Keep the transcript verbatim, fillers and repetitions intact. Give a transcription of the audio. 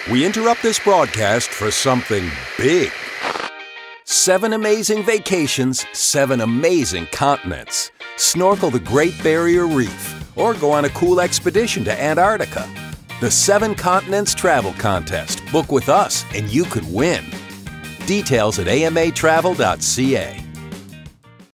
We interrupt this broadcast for something big. Seven amazing vacations, seven amazing continents. Snorkel the Great Barrier Reef, or go on a cool expedition to Antarctica. The Seven Continents Travel Contest. Book with us and you could win. Details at A M A travel dot C A.